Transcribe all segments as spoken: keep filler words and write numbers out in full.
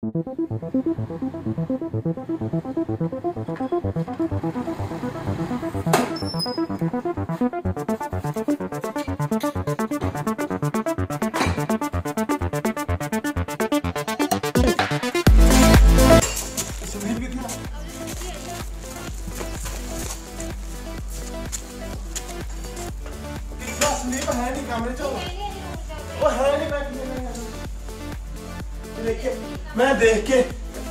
मैं देख के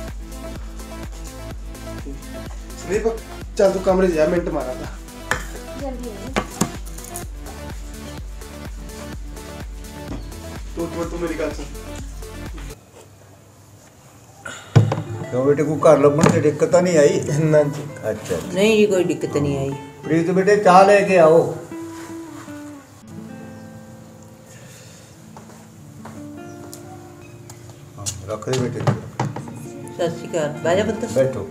संदीप चल तू कमरे जा मिनट मारा था तू तू तू मेरी गल सुन क्यों बेटे को घर लभण की दिक्कत नहीं आई? ना जी अच्छा नहीं जी कोई दिक्कत नहीं आई। प्रीत बेटे चाह लेके आओ। रख दे बेटे। सत श्री अकाल बैजा पुत्र बैठो।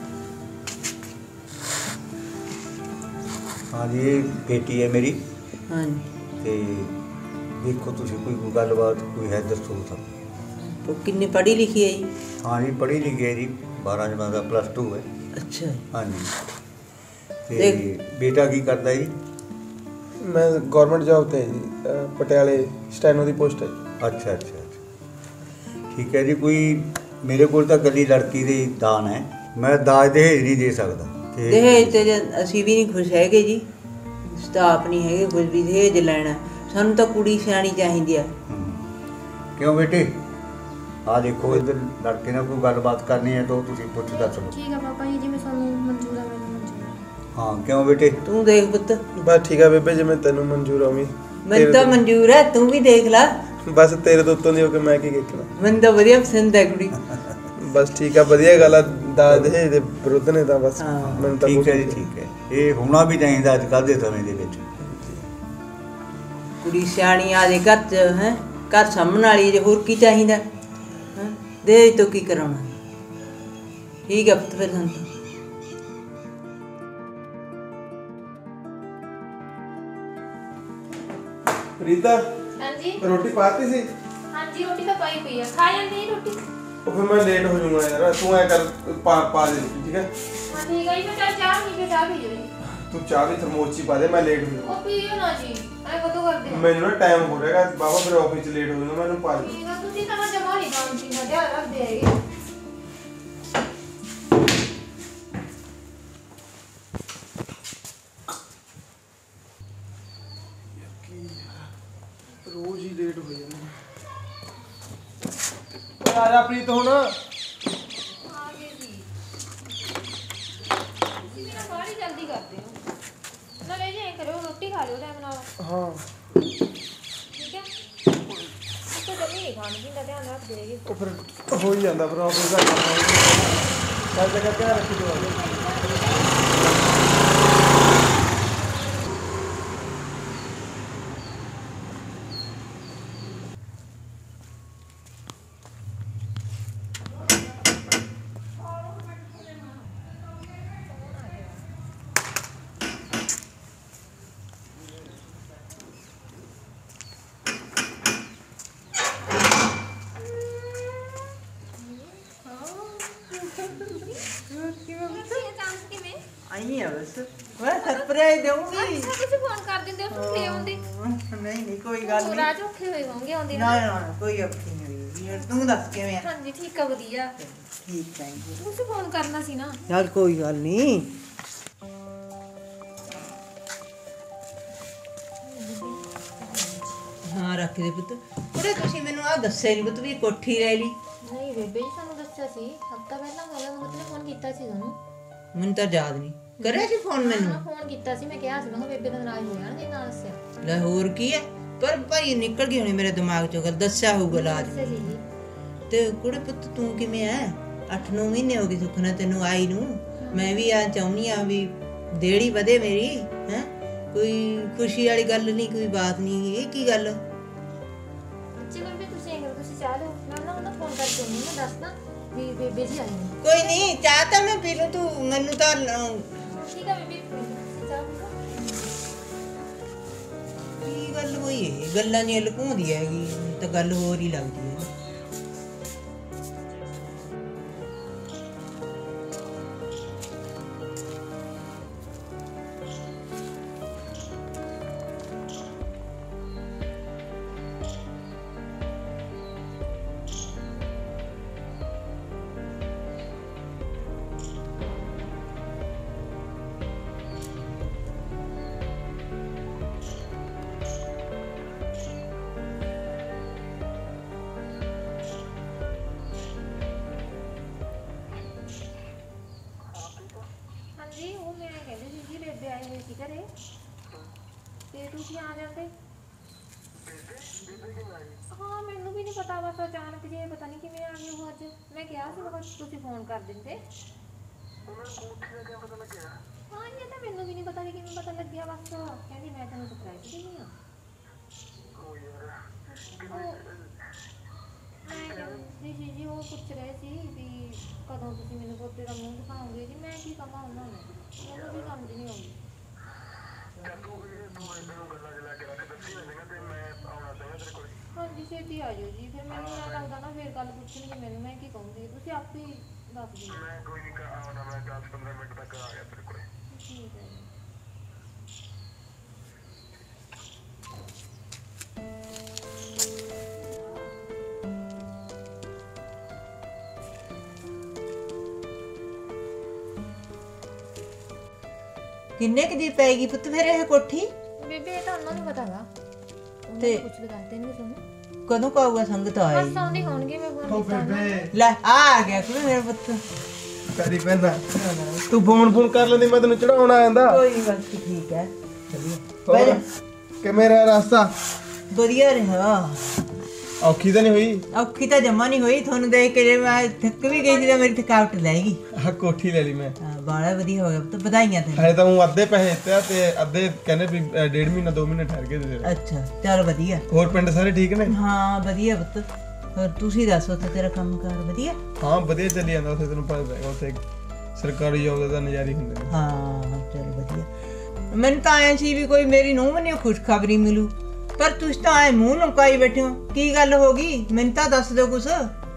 हाँ जी ये बेटी है मेरी। हाँ जी ते देखो तुसी कोई गलबात कोई है दसो तो। तो कितनी पढ़ी लिखी है जी? हाँ जी पढ़ी लिखी है जी बारह जमा का प्लस टू है। अच्छा हाँ जी ते बेटा की करता जी? मैं गवर्नमेंट जॉब ते जी पटियाले स्टैनो दी पोस्ट है। अच्छा अच्छा ठीक है जी। कोई मेरे को तो गली लड़की दे दान है मैं दाज दहेज नहीं दे सकता। दहेज ते ਅਸੀਂ ਵੀ ਨਹੀਂ ਖੁਸ਼ ਹੈਗੇ ਜੀ ਸਟਾਫ ਨਹੀਂ ਹੈਗੇ ਕੁਝ ਵੀ ਦहेज ਲੈਣਾ ਸਾਨੂੰ ਤਾਂ ਕੁੜੀ ਸਿਆਣੀ ਚਾਹੀਦੀ ਆ। क्यों बेटे आ देखो इधर लड़के ने कोई गलबात करनी है तो तुसी पुछ दस लो। ठीक है पापा जी जी मैं सानू मंजूर है मैंने मंजूर है। हाँ क्यों बेटे ਤੂੰ ਦੇਖ ਪੁੱਤ बस ठीक है बेबे जिवें तैनू मंजूर होवी ਮੈਨੂੰ ਤਾਂ ਮਨਜ਼ੂਰ ਹੈ ਤੂੰ ਵੀ ਦੇਖ ਲੈ। बस तेरे तो उत्तों दी होके मैं की देखना। ਮੈਨੂੰ ਤਾਂ ਵਧੀਆ ਪਸੰਦ ਹੈ ਕੁੜੀ। बस ठीक है वधिया गल है दाज दहेज दे विरुद्ध ने तां बस हाँ। मैनूं तां ठीक है जी ठीक है ये होना भी चाहिए अजकल के समय दे विच। ਕੁੜੀ ਸਿਆਣੀ ਆ ਜੇ ਘਰ ਚ ਹੈ ਘਰ ਸਾਂਭਣ ਵਾਲੀ ਜੇ ਹੋਰ ਕੀ ਚਾਹੀਦਾ ਹੈ ਦਹੇਜ ਤੋਂ ਕੀ ਕਰਾਉਣਾ। ਠੀਕ ਹੈ ਪੁੱਤ ਫਿਰ ਸਾਨੂੰ रीता हां जी रोटी पाती सी? हां जी रोटी तो पाई पई है खा लेंदी रोटी। ਉਹ ਫਿਰ ਮੈਂ ਲੇਟ ਹੋ ਜਾਊਂਗਾ ਯਾਰ ਤੂੰ ਐ ਕਰ ਪਾ ਪਾ ਦੇ ਠੀਕ ਹੈ। हां ठीक है मैं चाह चाह नहीं के चाह पी लो। ਤੂੰ ਚਾਹ ਵੀ ਥਰਮੋਸ 'ਚ ਹੀ ਪਾ ਦੇ ਮੈਂ ਲੇਟ ਹੋ ਜਾਊਂਗਾ। ओ पियो ना जी ऐ कतो करदे हैं ਮੈਨੂੰ ਨਾ ਟਾਈਮ ਹੋ ਰਿਹਾਗਾ ਬਾਬਾ ਫਿਰ ਆਫਿਸ 'ਚ ਲੇਟ ਹੋ ਜਾਊਂਗਾ ਮੈਨੂੰ ਪਾ ਦੇ। ठीक है तुसी तो जमा नहीं काम की ना ध्यान रख दे है। रोज ही लेट हो जाना। आ जा प्रीत हुण आगे जी तुसी मेरा बड़ी जल्दी करते हो ना ले जाए करो रोटी खा लो टाइम नाल। हां ठीक है तो जल्दी नहीं खाने की ध्यान रख देगी। ਉਹ ਫਿਰ ਹੋ ਹੀ ਜਾਂਦਾ ਫਿਰ ਆਫਿਸ ਦਾ ਕੰਮ ਚੱਲ ਜਗਾ ਧਿਆਨ ਰੱਖੀ ਦੋ। आई है बस मैं सरप्राइज दूंगी। अच्छा तुसी फोन कर दिंदे हो तुम ले आउंदे। नहीं नहीं कोई गल नहीं राज औखे होए होंगे आउंदे ना ना कोई औखी नहीं यार तू दस किवें है। हां जी ठीक है बढ़िया ठीक है तुसी फोन करना सी ना। यार कोई गल नहीं। हाँ रख दे पुत कुड़े तुसी मैनू आ दस्सिया नहीं पुत भी कोठी ले ली। नहीं बेबे जी सानू दस्सिया सी हफ्ता पहला गला मतलब फोन कीता सी सानू। ਮੈਨੂੰ ਤਾਂ ਯਾਦ ਨਹੀਂ ਕਰਿਆ ਸੀ ਫੋਨ ਮੈਨੂੰ। ਹਾਂ ਫੋਨ ਕੀਤਾ ਸੀ ਮੈਂ ਕਿਹਾ ਸੀ ਮੈਂ ਬੇਬੇ ਦਾ ਨਾਰਾਜ਼ ਹੋ ਜਾਣਗੇ ਨਾ ਦੱਸਿਆ। ਲੈ ਹੋਰ ਕੀ ਹੈ ਪਰ ਭਾਈ ਨਿਕਲ ਗਈ ਹੋਣੀ ਮੇਰੇ ਦਿਮਾਗ ਚੋਂ ਗੱਲ ਦੱਸਿਆ ਹੋਊਗਾ ਲਾਜ ਤੇ ਕੁੜੇ ਪੁੱਤ ਤੂੰ ਕਿਵੇਂ ਐ ਅੱਠ ਨੌ ਮਹੀਨੇ ਹੋ ਗਏ ਸੁੱਖ ਨਾਲ ਤੈਨੂੰ ਆਈ ਨੂੰ ਮੈਂ ਵੀ ਆ ਚਾਹੁੰਦੀ ਆ ਵੀ ਦੇੜੀ ਵਧੇ ਮੇਰੀ ਹੈ ਕੋਈ ਖੁਸ਼ੀ ਵਾਲੀ ਗੱਲ ਨਹੀਂ ਕੋਈ ਬਾਤ ਨਹੀਂ ਇਹ ਕੀ ਗੱਲ ਚਲੋ ਬੇਬੇ ਤੁਸੀਂ ਇਹ ਕਰੋ ਤੁਸੀਂ ਚਾਹ ਲਓ ਮੈਂ ਨਾ ਉਹਨਾਂ ਫੋਨ ਕਰਕੇ ਉਹਨੂੰ ਮੈਂ ਦੱਸਦਾ ਵੀ ਬੇਬੇ ਜੀ ਆਈ ਨੇ। ਕੋਈ ਨਹੀਂ ਚਾਹ ਤਾਂ ਮੈਂ ਪੀ ਲੂੰ ਤੂੰ ਮੈਨੂੰ ਤਾਂ ਠੀਕ ਹੈ ਬੇਬੇ ਚਾਹ ਪੀ ਲਓ। ਕੀ ਗੱਲ ਹੋਈ ਇਹ ਗੱਲਾਂ ਨਹੀਂ ਲੁਕਾਉਂਦੀ ਹੈਗੀ ਤਾਂ ਗੱਲ ਹੋਰ ਹੀ ਲੱਗਦੀ ਹੈ। ਤੁਸੀਂ ਆ ਜਾਂਦੇ। ਹਾਂ ਮੈਨੂੰ ਵੀ ਨਹੀਂ ਪਤਾ, ਬਸ ਅਚਾਨਕ ਜੇ ਪਤਾ ਨਹੀਂ ਕਿਵੇਂ ਆ ਗਏ ਉਹ ਅੱਜ। ਮੈਂ ਕਿਹਾ ਸੀ ਬਸ ਤੁਸੀਂ ਫੋਨ ਕਰ ਦਿੰਦੇ। ਹਾਂ ਇਹ ਤਾਂ ਮੈਨੂੰ ਵੀ ਨਹੀਂ ਪਤਾ ਵੀ ਕਿਵੇਂ ਪਤਾ ਲੱਗਿਆ, ਬਸ ਕਹਿੰਦੀ ਮੈਂ ਤੈਨੂੰ ਸਰਪ੍ਰਾਈਜ਼ ਦਿੰਦੀ ਹਾਂ। ਮੈਂ ਕਹਿੰਦੀ ਸੀ ਜੀ ਉਹ ਪੁੱਛ ਰਹੇ ਸੀ ਵੀ ਕਦੋਂ ਤੁਸੀਂ ਮੈਨੂੰ ਪੋਤੇ ਦਾ ਮੂੰਹ ਦਿਖਾਓਗੇ ਜੀ। ਮੈਂ ਕੀ ਕਹਾਂ ਉਹਨਾਂ ਨੂੰ, ਮੈਨੂੰ ਵੀ ਸਮਝ ਨਹੀਂ ਆਉਂਦੀ। ਹਾਂਜੀ ਛੇਤੀ ਆ ਜਾਓ ਜੀ, ਫਿਰ ਮੈਨੂੰ ਐਂ ਲੱਗਦਾ ਨਾ ਫਿਰ ਗੱਲ ਪੁੱਛਣਗੇ ਮੈਨੂੰ, ਮੈਂ ਕੀ ਕਹੂੰਗੀ, ਤੁਸੀਂ ਆਪੇ ਹੀ ਦੱਸ ਦਿਓ। ਠੀਕ ਹੈ ਜੀ। ਕਿੰਨੇ ਕੁ ਦੀ ਪੈਗੀ ਪੁੱਤ ਫਿਰ ਇਹ ਕੋਠੀ? ਬੇਬੇ ਇਹ ਤਾਂ ਉਹਨਾਂ ਨੂੰ ਪਤਾ ਗਾ, ਤੇ ਪੁੱਛ ਕੇ ਦੱਸ ਦੇਣਗੇ ਤੁਹਾਨੂੰ। ਕਦੋਂ ਕਾਊਗਾ ਸੰਗਤ ਆਈ? ਬਸ ਆਉਂਦੇ ਹੋਣਗੇ, ਮੈਂ ਫੋਨ ਉਹ ਕੀਤਾ ਉਹਨਾਂ ਨੂੰ। ਬੇਬੇ ਲੈ ਆ ਗਿਆ ਕੁੜੇ ਮੇਰਾ ਪੁੱਤ। ਕਰੀ ਪੈਂਦਾ ਤੂੰ ਫੋਨ ਫੋਨ ਕਰ ਲੈਂਦੀ, ਮੈਂ ਤੈਨੂੰ ਚੜਾਉਣ ਆ ਜਾਂਦਾ। ਕੋਈ ਨਹੀਂ ਬਸ ਠੀਕ ਹੈ। ਹੋਰ ਕਿਵੇਂ ਰਿਹਾ ਰਸਤਾ? ਵਧੀਆ ਰਿਹਾ। ਔਖੀ ਤਾਂ ਨਹੀਂ ਹੋਈ? ਔਖੀ ਤਾਂ ਜਮਾ ਨਹੀਂ ਹੋਈ, ਤੁਹਾਨੂੰ ਦੇਖ ਕੇ ਜੇ ਮੈਂ ਥੱਕ ਵੀ ਗਈ ਸੀ ਤਾਂ ਮੇਰੀ ਥਕਾਵਟ ਲੈ ਗਈ। ਆਹ ਕੋਠੀ ਲੈ ਲਈ ਮੈਂ। ਹਾਂ ਬਾਲਾ ਵਧੀਆ ਹੋ ਗਿਆ ਪੁੱਤ, ਵਧਾਈਆਂ ਤੈਨੂੰ। ਹਜੇ ਤਾਂ ਉਹ ਅੱਧੇ ਪੈਸੇ ਦਿੱਤੇ ਆ ਤੇ ਅੱਧੇ ਕਹਿੰਦੇ ਵੀ ਅ, ਡੇਢ ਮਹੀਨਾ ਦੋ ਮਹੀਨੇ ਠਹਿਰ ਕੇ ਦੇ ਦੇ। ਅੱਛਾ ਚੱਲ ਵਧੀਆ। ਹੋਰ ਪਿੰਡ ਸਾਰੇ ਠੀਕ ਨੇ? ਹਾਂ ਵਧੀਆ ਪੁੱਤ। ਹੋਰ ਤੁਸੀਂ ਦੱਸੋ ਉੱਥੇ ਤੇਰਾ ਕੰਮ ਕਾਰ ਵਧੀਆ? ਹਾਂ ਵਧੀਆ ਚੱਲੀ ਜਾਂਦਾ ਉੱਥੇ, ਤੈਨੂੰ ਪਤਾ ਹੈਗਾ ਉੱਥੇ ਸਰਕਾਰੀ ਜੋਬ ਦਾ ਨਜ਼ਾਰੇ ਹੁੰਦੇ ਨੇ। ਹਾਂ ਚਲ ਵਧੀਆ। ਮੈਨੂੰ ਤਾਂ ਆਇਆ ਸੀ ਵੀ ਕੋਈ ਮੇਰੀ ਨੂੰਹ ਮੈਨੂੰ ਖੁਸ਼ਖਬਰੀ ਮਿਲੂ, ਪਰ ਤੁਸੀਂ ਤਾਂ ਆਏ ਮੂੰਹ ਲੁਕਾਈ ਬੈਠੇ ਹੋ। ਕੀ ਗੱਲ ਹੋ ਗਈ ਮੈਨੂੰ ਤਾਂ ਦੱਸ ਦਿਓ ਕੁਛ।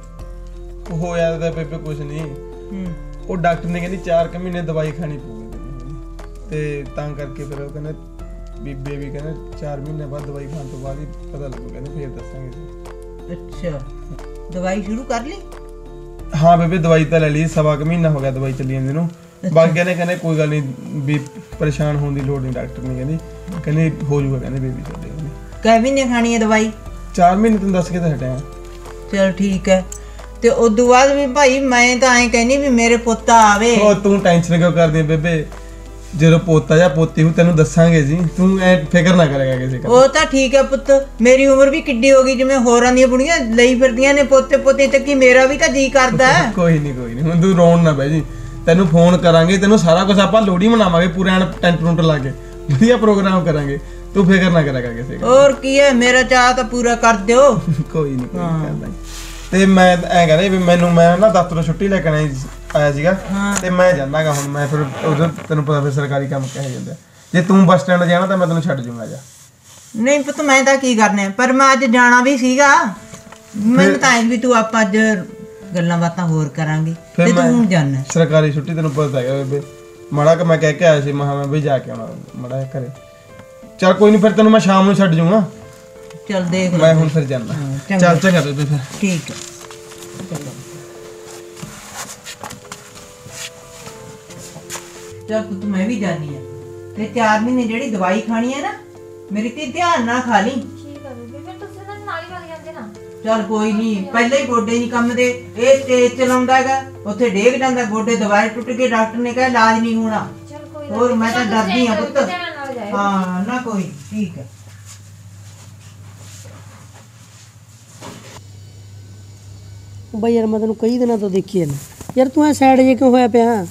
ਉਹ ਹੋਇਆ ਤਾਂ ਬੇਬੇ ਕੁਛ ਨਹੀਂ, ਹੂੰ ਉਹ ਡਾਕਟਰ ਨੇ ਕਹਿੰਦੀ ਚਾਰ ਕੁ ਮਹੀਨੇ ਦਵਾਈ ਖਾਣੀ ਪਊਗੀ ਤੇ ਤਾਂ ਕਰਕੇ ਫਿਰ ਉਹ ਕਹਿੰਦੇ ਵੀ ਬੇਬੀ ਕਹਿੰਦੇ ਚਾਰ ਮਹੀਨੇ ਬਾਅਦ ਦਵਾਈ ਖਾਣ ਤੋਂ ਬਾਅਦ ਹੀ ਪਤਾ ਲੱਗੂ, ਕਹਿੰਦੇ ਫੇਰ ਦੱਸਾਂਗੇ। ਅੱਛਾ ਦਵਾਈ ਸ਼ੁਰੂ ਕਰ ਲਈ? ਹਾਂ ਬੇਬੇ ਦਵਾਈ ਤਾਂ ਲੈ ਲਈ, ਸਵਾ ਕੁ ਮਹੀਨਾ ਹੋ ਗਿਆ ਦਵਾਈ ਚੱਲੀ ਜਾਂਦੀ ਨੂੰ। ਬਾਕੀ ਨੇ ਕਹਿੰਦੇ ਕੋਈ ਗੱਲ ਨਹੀਂ ਵੀ ਪਰੇਸ਼ਾਨ ਹੋਣ ਦੀ ਲੋੜ ਨਹੀਂ, ਡਾਕਟਰ ਨੇ ਕਹਿੰਦੀ ਕਹਿੰਦੇ ਹੋ ਜੂਗਾ, ਕਹਿੰਦੇ ਬੇਬੀ ਚੱਲੇ। ਕੈ ਮਹੀਨੇ ਖਾਣੀ ਹੈ ਦਵਾਈ? ਚਾਰ ਮਹੀਨੇ ਤੈਨੂੰ ਦੱਸ ਕੇ ਤਾਂ ਹਟਿਆ। ਚਲ ਠੀਕ ਹੈ। ਤੇ ਉਦੋਂ ਬਾਅਦ ਵੀ ਭਾਈ ਮੈਂ ਤਾਂ ਐਂ ਕਹਿੰਦੀ ਵੀ ਮੇਰੇ ਪੋਤਾ ਆਵੇ। ਉਹ ਤੂੰ ਟੈਨਸ਼ਨ ਕਿਉਂ ਕਰਦੀ ਹੈ ਬੇਬੇ, ਜਦੋਂ ਪੋਤਾ ਜਾਂ ਪੋਤੀ ਹੋ ਤੈਨੂੰ ਦੱਸਾਂਗੇ ਜੀ, ਤੂੰ ਐ ਫਿਕਰ ਨਾ ਕਰੇਗਾ ਕਿਸੇ ਗੱਲ। ਉਹ ਤਾਂ ਠੀਕ ਹੈ ਪੁੱਤ, ਮੇਰੀ ਉਮਰ ਵੀ ਕਿੱਡੀ ਹੋ ਗਈ, ਜਿਵੇਂ ਹੋਰਾਂ ਦੀਆਂ ਬੁੜੀਆਂ ਲਈ ਫਿਰਦੀਆਂ ਨੇ ਪੋਤੇ ਪੋਤੇ, ਤੇ ਕੀ ਮੇਰਾ ਵੀ ਤਾਂ ਜੀ ਕਰਦਾ। ਕੋਈ ਨਹੀਂ ਕੋਈ ਨਹੀਂ, ਹੁਣ ਤੂੰ ਰੋਣ ਨਾ ਬਹਿ ਜੀ, ਤੈਨੂੰ ਫੋਨ ਕਰਾਂਗੇ, ਤੈਨੂੰ ਸਾਰਾ ਕੁਝ ਆਪਾਂ ਲੋਹੜੀ ਮਨਾਵਾਂਗੇ ਪੂਰੇ ਐਨ ਟੈਂਟ ਟੁੰਟ ਲਾ ਕੇ, ਵਧੀਆ ਪ੍ਰੋਗਰਾਮ ਕਰਾਂਗੇ, ਤੂੰ ਫਿਕਰ ਨਾ ਕਰੇਗਾ ਕਿਸੇ ਗੱਲ। ਹੋਰ ਕੀ ਹੈ, ਮੇਰਾ ਚਾਹ ਤਾਂ ਪੂਰਾ ਕਰ ਦਿਓ। ਕੋਈ ਨਹੀਂ ਕੋਈ ਨੀ ਕਰਦਾ। ਤੇ ਮੈਂ ਐ ਕਹਿੰਦਾ ਵੀ ਮੈਨੂੰ, ਮੈਂ ਨਾ ਦਫ਼ਤਰੋਂ ਛੁੱਟੀ ਲੈ ਕੇ ਆਇਆ ਸੀਗਾ ਤੇ ਮੈਂ ਜਾਣਾਗਾ ਹੁਣ। ਮੈਂ ਫਿਰ ਉਦੋਂ ਤੈਨੂੰ ਪਤਾ ਫਿਰ ਸਰਕਾਰੀ ਕੰਮ ਕਿਹੋ ਜਾਂਦਾ, ਜੇ ਤੂੰ ਬੱਸ ਸਟੈਂਡ ਜਾਣਾ ਤਾਂ ਮੈਂ ਤੈਨੂੰ ਛੱਡ ਜੂੰਗਾ ਜਾ। ਨਹੀਂ ਪੁੱਤ ਮੈਂ ਤਾਂ ਕੀ ਕਰਨਾ, ਪਰ ਮੈਂ ਅੱਜ ਜਾਣਾ ਵੀ ਸੀਗਾ। ਮੈਨੂੰ ਤਾਂ ਐਂ ਵੀ ਤੂੰ ਆਪਾਂ ਅੱਜ ਗੱਲਾਂ ਬਾਤਾਂ ਹੋਰ ਕਰਾਂਗੇ, ਤੇ ਤੂੰ ਹੁਣ ਜਾਣਾ ਸਰਕਾਰੀ ਛੁੱਟੀ ਤੈਨੂੰ ਪਤਾ ਹੈਗਾ ਬੇਬੇ, ਮਾੜਾ ਕਿ ਮੈਂ ਕਹਿ ਕੇ ਆਇਆ ਸੀ, ਮਹਾ ਮੈਂ ਵੀ ਜਾ ਕੇ ਆਉਣਾ ਮਾੜਾ ਘਰੇ। ਚੱਲ ਕੋਈ ਨਹੀਂ, ਫਿਰ ਤੈਨੂੰ ਮੈਂ ਸ਼ਾਮ ਨੂੰ ਛੱਡ ਜੂੰਗਾ। ਚੱਲ ਦੇਖ ਮੈਂ ਹੁਣ ਫਿਰ ਜਾਣਾ। ਚੱਲ ਚੰਗਾ ਬੇਬੇ ਫਿਰ। ਠੀਕ ਹੈ। ਚੱਲ ਪੁੱਤ ਮੈਂ ਵੀ ਜਾਣੀ ਆ, ਤੇ ਚਾਰ ਮਹੀਨੇ ਜਿਹੜੀ ਦਵਾਈ ਖਾਣੀ ਹੈ ਨਾ ਮੇਰੀ ਤੇ ਧਿਆਨ ਨਾਲ ਖਾ ਲਈ। ਠੀਕ ਹੈ ਬੇਬੇ, ਫਿਰ ਤੁਸੀਂ ਤਾਂ ਨਾਲ ਹੀ ਵਗ ਜਾਂਦੇ ਨਾ। ਚੱਲ ਕੋਈ ਨਹੀਂ, ਪਹਿਲਾਂ ਹੀ ਗੋਡੇ ਨਹੀਂ ਕੰਮ ਦੇ, ਇਹ ਤੇਜ਼ ਚਲਾਉਂਦਾ ਹੈਗਾ, ਉੱਥੇ ਡੇਗ ਜਾਂਦਾ ਗੋਡੇ, ਦਵਾਈ ਟੁੱਟ ਗਈ, ਡਾਕਟਰ ਨੇ ਕਿਹਾ ਇਲਾਜ ਨਹੀਂ ਹੋਣਾ। ਚਲ ਕੋਈ ਹੋਰ ਮੈਂ ਤਾਂ ਡਰਦੀ ਆ ਪੁੱਤ। ਧਿਆਨ ਨਾਲ ਜਾਇਓ। ਹਾਂ ਨਾ ਕੋਈ ਠੀਕ ਹੈ। ਬਈ ਯਾਰ ਮੈਂ ਤੈਨੂੰ ਕਈ ਦਿਨਾਂ ਤੋਂ ਦੇਖੀ ਜਾਂਦਾ ਯਾਰ, ਤੂੰ ਐ ਸਾਈਡ ਜੇ ਕਿਉਂ ਹੋਇਆ ਪਿਆ?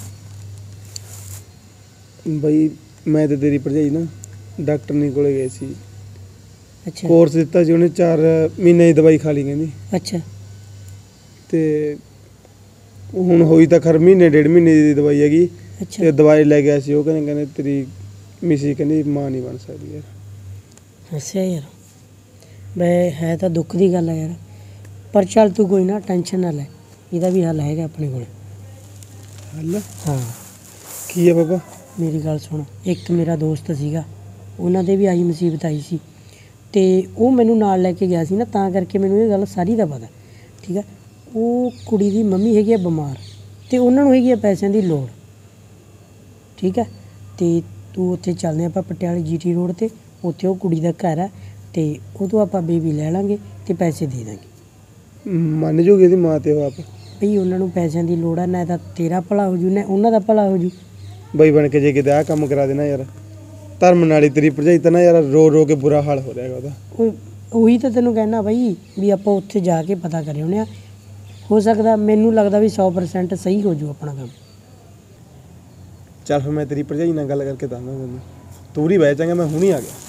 ਬਈ ਮੈਂ ਤੇ ਤੇਰੀ ਭਰਜਾਈ ਨਾ ਡਾਕਟਰ ਨੇ ਕੋਲੇ ਗਏ ਸੀ, ਅੱਛਾ ਕੋਰਸ ਦਿੱਤਾ ਸੀ ਉਹਨੇ, ਚਾਰ ਮਹੀਨੇ ਦੀ ਦਵਾਈ ਖਾ ਲਈ ਕਹਿੰਦੀ, ਅੱਛਾ ਤੇ ਹੁਣ ਹੋਈ ਤਾਂ ਖਰ ਮਹੀਨੇ ਡੇਢ ਮਹੀਨੇ ਦੀ ਦਵਾਈ ਹੈਗੀ। ਅੱਛਾ ਤੇ ਦਵਾਈ ਲੈ ਗਿਆ ਸੀ, ਉਹ ਕਹਿੰਦੇ ਕਹਿੰਦੇ ਤੇਰੀ ਮਿਸੀ ਕਹਿੰਦੀ ਮਾਂ ਨਹੀਂ ਬਣ ਸਕਦੀ ਯਾਰ। ਅੱਛਾ ਯਾਰ ਬਈ ਹੈ ਤਾਂ ਦੁੱਖ ਦੀ ਗੱਲ ਹੈ ਯਾਰ, ਪਰ ਚੱਲ ਤੂੰ ਕੋਈ ਨਾ ਟੈਨਸ਼ਨ ਨਾ ਲੈ, ਇਹਦਾ ਵੀ ਹੱਲ ਹੈਗਾ ਆਪਣੇ ਕੋਲ। ਹੱਲ? ਹਾਂ ਕੀ ਹੈ ਬਾਬਾ? ਮੇਰੀ ਗੱਲ ਸੁਣ, ਇੱਕ ਮੇਰਾ ਦੋਸਤ ਸੀਗਾ, ਉਹਨਾਂ ਦੇ ਵੀ ਆਹੀ ਮੁਸੀਬਤ ਆਈ ਸੀ, ਤੇ ਉਹ ਮੈਨੂੰ ਨਾਲ ਲੈ ਕੇ ਗਿਆ ਸੀ ਨਾ, ਤਾਂ ਕਰਕੇ ਮੈਨੂੰ ਇਹ ਗੱਲ ਸਾਰੀ ਦਾ ਪਤਾ। ਠੀਕ ਆ, ਉਹ ਕੁੜੀ ਦੀ ਮੰਮੀ ਹੈਗੀ ਆ ਬਿਮਾਰ, ਤੇ ਉਹਨਾਂ ਨੂੰ ਹੈਗੀ ਆ ਪੈਸਿਆਂ ਦੀ ਲੋੜ। ਠੀਕ ਆ, ਤੇ ਤੂੰ ਉੱਥੇ ਚੱਲਦੇ ਆਪਾਂ ਪਟਿਆਲੇ ਜੀਟੀ ਰੋਡ 'ਤੇ, ਉੱਥੇ ਉਹ ਕੁੜੀ ਦਾ ਘਰ ਆ, ਤੇ ਉਹ ਤੋਂ ਆਪਾਂ ਬੇਬੀ ਲੈ ਲਾਂਗੇ ਤੇ ਪੈਸੇ ਦੇ ਦਾਂਗੇ। ਮੰਨ ਜੂਗੀ ਇਹਦੀ ਮਾਂ ਤੇ ਉਹ ਆਪ? ਬਈ ਉਹਨਾਂ ਨੂੰ ਪੈਸਿਆਂ ਦੀ ਲੋੜ ਆ, ਨਾ ਤਾਂ ਤੇਰਾ ਭਲਾ ਹੋ ਜੂ ਨਾ ਉਹਨਾਂ ਦਾ ਭਲਾ ਹੋ ਜੂ। ਬਈ ਬਣ ਕੇ ਜੇ ਕਿਤੇ ਆਹ ਕੰਮ ਕਰਾ ਦੇਣਾ ਯਾਰ, ਧਰਮ ਨਾਲ ਹੀ ਤੇਰੀ ਭਰਜਾਈ ਤਾਂ ਨਾ ਯਾਰ ਰੋ ਰੋ ਕੇ ਬੁਰਾ ਹਾਲ ਹੋ ਰਿਹਾ ਹੈਗਾ ਉਹਦਾ। ਉਹ ਉਹੀ ਤਾਂ ਤੈਨੂੰ ਕਹਿਣਾ ਬਾਈ ਵੀ ਆਪਾਂ ਉੱਥੇ ਜਾ ਕੇ ਪਤਾ ਕਰੇ ਆਉਂਦੇ ਹਾਂ। ਹੋ ਸਕਦਾ ਮੈਨੂੰ ਲੱਗਦਾ ਵੀ ਸੌ ਪਰਸੈਂਟ ਸਹੀ ਹੋ ਜੂ ਆਪਣਾ ਕੰਮ। ਚੱਲ ਫਿਰ ਮੈਂ ਤੇਰੀ ਭਰਜਾਈ ਨਾਲ ਗੱਲ ਕਰਕੇ ਦੱਸਦਾ ਤੈਨੂੰ। ਤੂੰ ਹੀ ਬਹਿ ਚੰਗਾ, ਮੈਂ ਹੁਣੀ ਆ ਗਿਆ।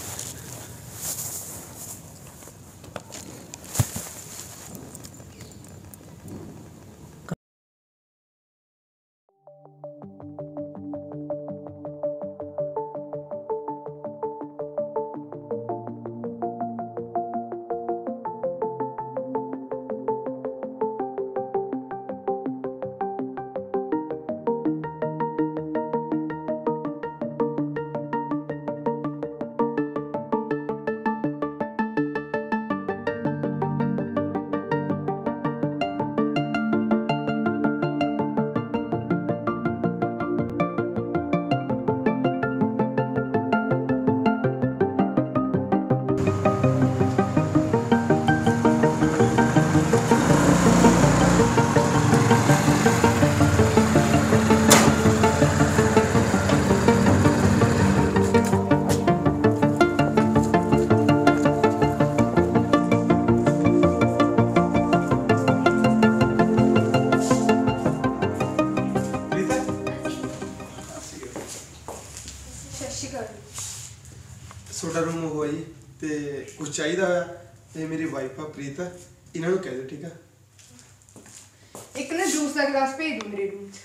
ਤੁਹਾਡਾ ਰੂਮ ਹੋਇਆ ਜੀ ਤੇ ਕੁਝ ਚਾਹੀਦਾ ਹੋਇਆ ਤੇ ਮੇਰੀ ਵਾਈਫ ਆ ਪ੍ਰੀਤ, ਇਹਨਾਂ ਨੂੰ ਕਹਿ ਦਿਓ ਠੀਕ ਆ। ਇੱਕ ਨਾ ਜੂਸ ਦਾ ਗਲਾਸ ਭੇਜ ਦਿਓ ਮੇਰੇ ਰੂਮ 'ਚ।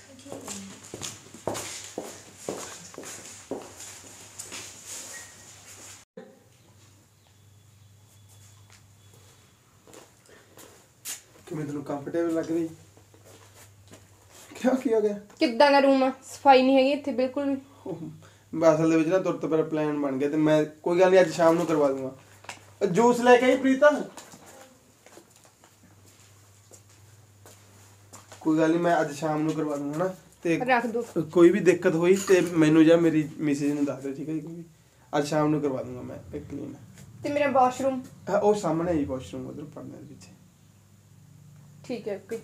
ਕਿਵੇਂ ਤੈਨੂੰ ਕੰਫਰਟੇਬਲ ਲੱਗ ਰਹੀ? ਕਿਉਂ ਕੀ ਹੋ ਗਿਆ? ਕਿੱਦਾਂ ਦਾ ਰੂਮ ਆ? ਸਫਾਈ ਨਹੀਂ ਹੈਗੀ ਇੱਥੇ ਬਿਲਕੁਲ ਵੀ। ਅਸਲ ਦੇ ਵਿੱਚ ਨਾ ਤੁਰਤ ਮੇਰਾ ਪਲਾਨ ਬਣ ਗਿਆ ਤੇ ਮੈਂ ਕੋਈ ਗੱਲ ਨਹੀਂ ਅੱਜ ਸ਼ਾਮ ਨੂੰ ਕਰਵਾ ਦੂੰਗਾ। ਜੂਸ ਲੈ ਕੇ ਆਈ ਪ੍ਰੀਤਾ? ਕੋਈ ਗੱਲ ਨਹੀਂ ਮੈਂ ਅੱਜ ਸ਼ਾਮ ਨੂੰ ਕਰਵਾ ਦੂੰਗਾ ਨਾ। ਤੇ ਰੱਖ ਦੋ। ਕੋਈ ਵੀ ਦਿੱਕਤ ਹੋਈ ਤੇ ਮੈਨੂੰ ਜਾਂ ਮੇਰੀ ਮਿਸਿਸ ਨੂੰ ਦੱਸ ਦਿਓ ਠੀਕ ਹੈ ਜੀ। ਕੋਈ ਅੱਜ ਸ਼ਾਮ ਨੂੰ ਕਰਵਾ ਦੂੰਗਾ ਮੈਂ ਇੱਕ ਕਲੀਨ। ਤੇ ਮੇਰਾ ਵਾਸ਼ਰੂਮ? ਉਹ ਸਾਹਮਣੇ ਹੀ ਵਾਸ਼ਰੂਮ ਉਧਰ ਪੜਨੇ ਦੇ ਪਿੱਛੇ। ਠੀਕ ਹੈ ਓਕੇ।